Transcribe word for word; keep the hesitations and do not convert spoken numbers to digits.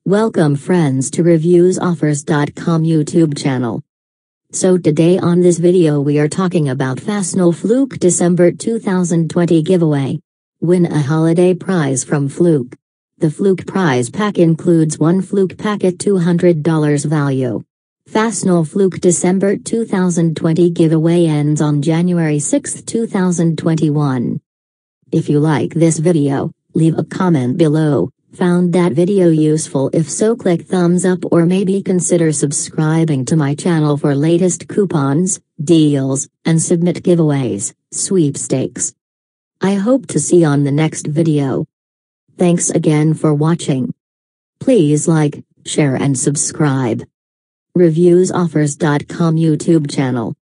Welcome friends to reviews offers dot com YouTube channel. So today on this video we are talking about Fastenal Fluke December two thousand twenty giveaway. Win a holiday prize from Fluke. The Fluke prize pack includes one Fluke pack at two hundred dollars value. Fastenal Fluke December two thousand twenty giveaway ends on January sixth two thousand twenty-one. If you like this video, leave a comment below. Found that video useful? If so, click thumbs up or maybe consider subscribing to my channel for latest coupons, deals, and submit giveaways, sweepstakes. I hope to see you on the next video. Thanks again for watching. Please like, share and subscribe. reviews offers dot com YouTube channel.